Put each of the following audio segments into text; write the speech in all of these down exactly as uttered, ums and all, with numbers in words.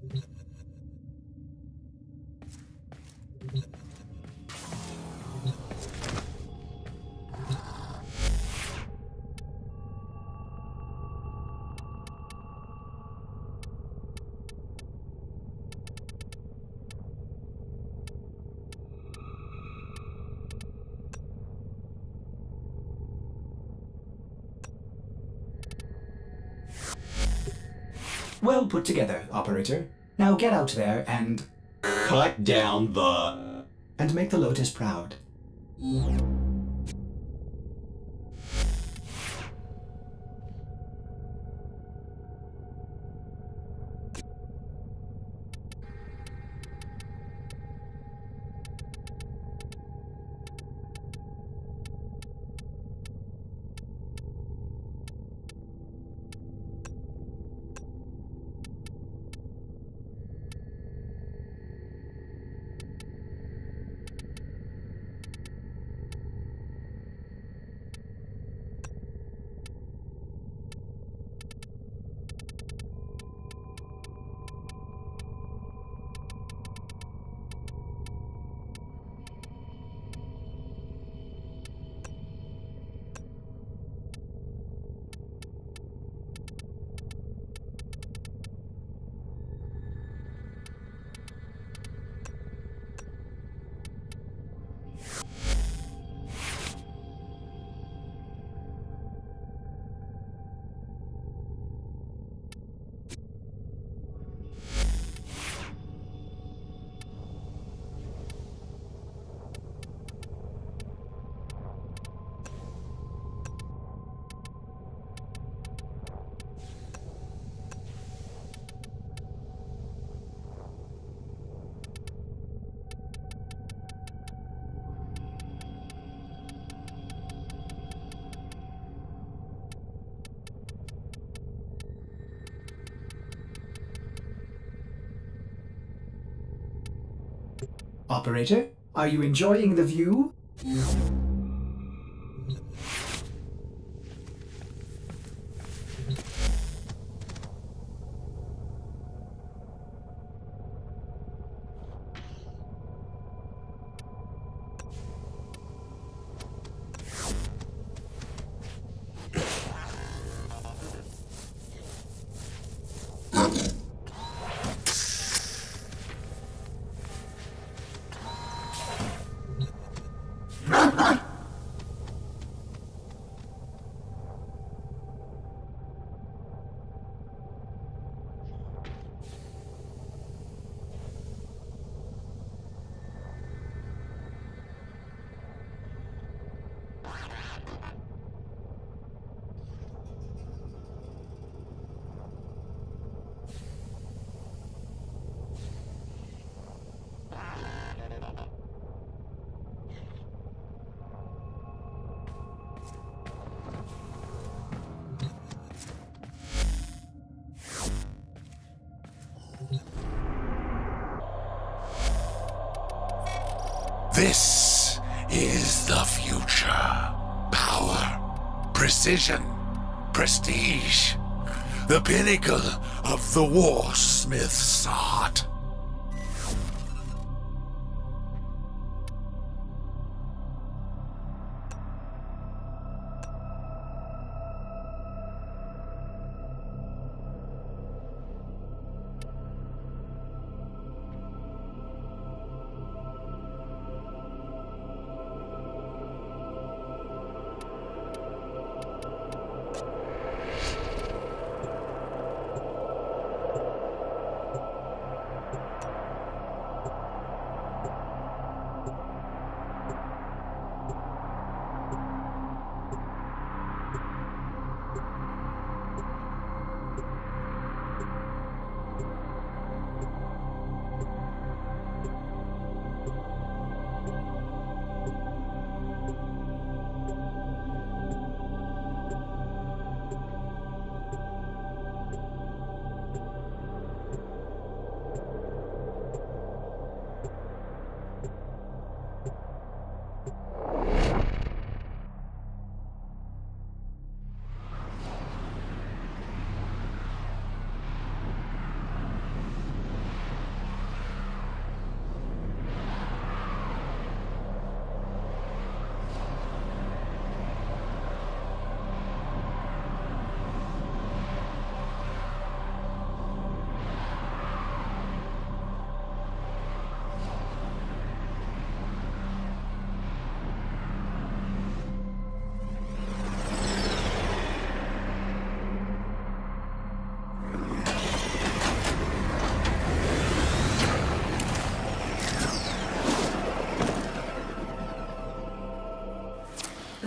Well put together, operator. Now get out there and... Cut down the... and make the Lotus proud. Operator, are you enjoying the view? This is the future. Power, precision, prestige. The pinnacle of the Warsmith's art.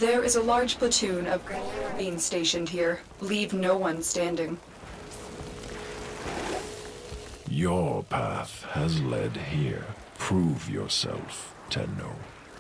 There is a large platoon of being stationed here. Leave no one standing. Your path has led here. Prove yourself, Tenno.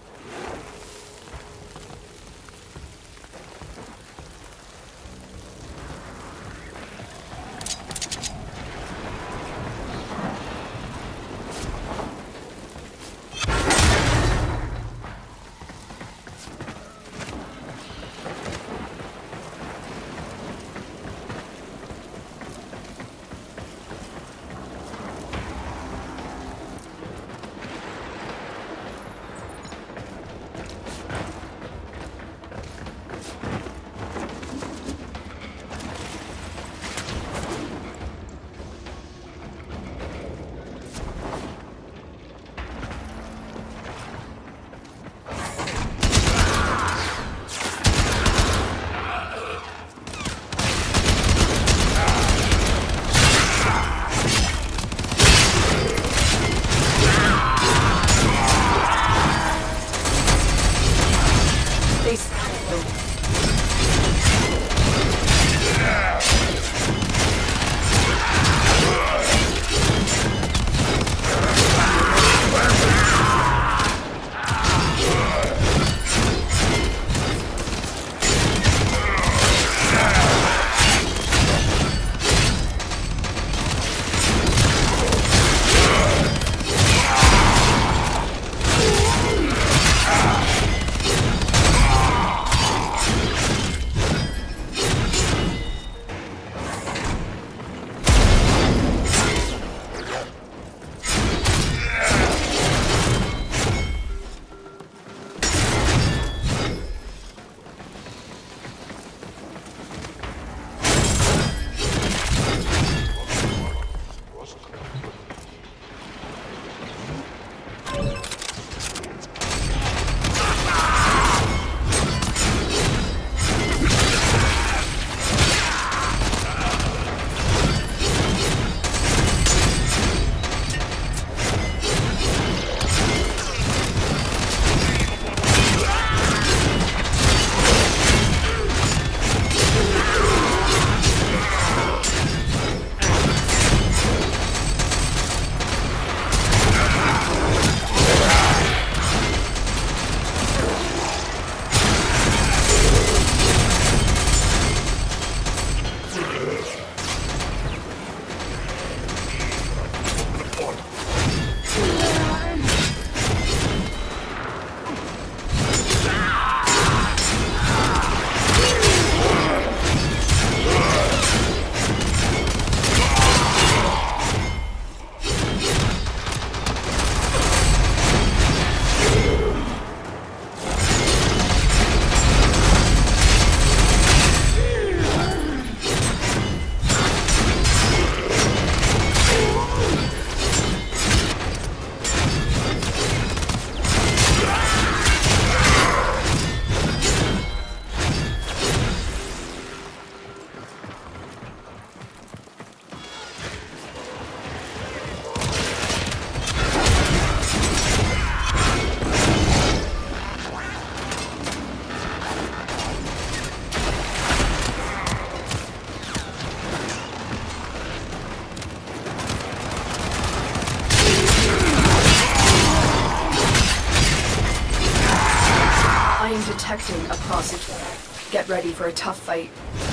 Detecting a prosecutor. Get ready for a tough fight.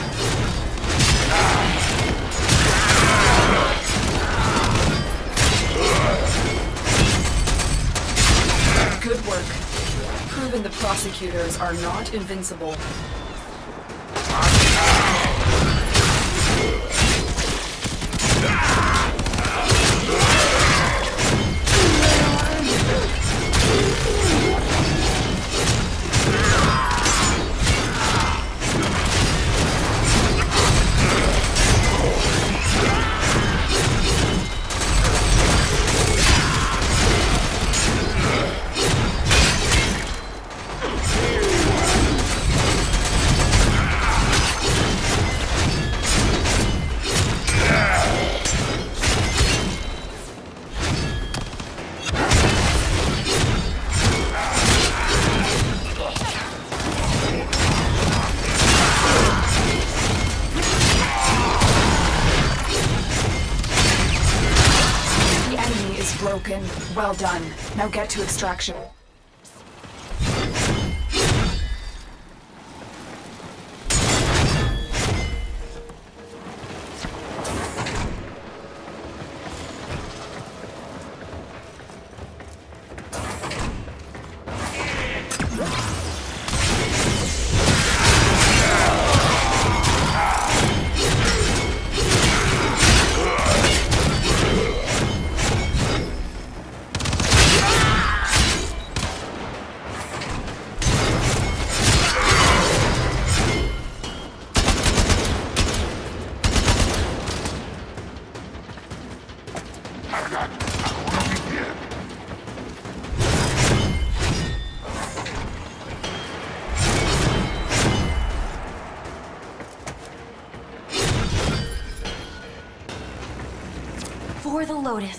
Good work. Proven the prosecutors are not invincible. broken. Well done. Now get to extraction. For the Lotus.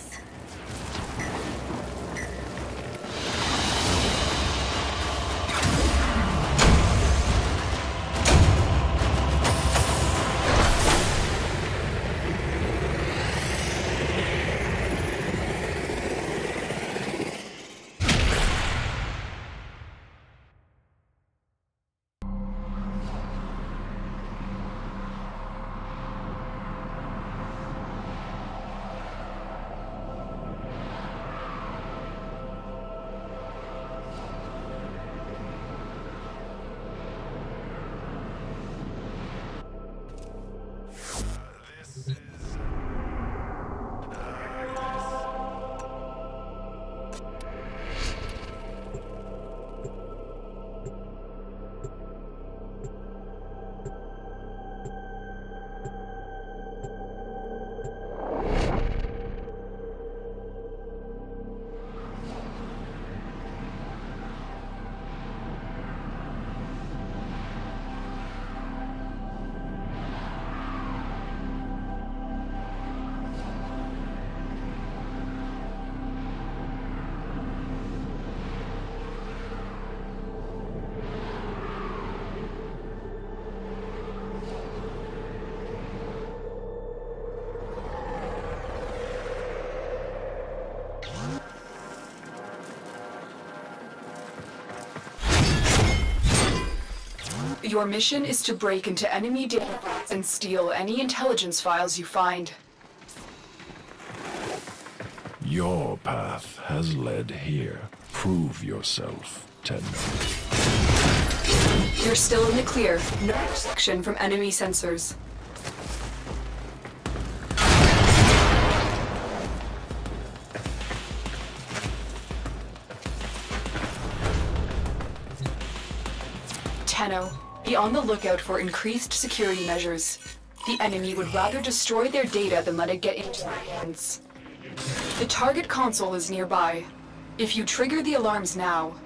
Your mission is to break into enemy databases and steal any intelligence files you find. Your path has led here. Prove yourself, Tenno. You're still in the clear. No protection from enemy sensors. Tenno, be on the lookout for increased security measures. The enemy would rather destroy their data than let it get into their hands. The target console is nearby. If you trigger the alarms now,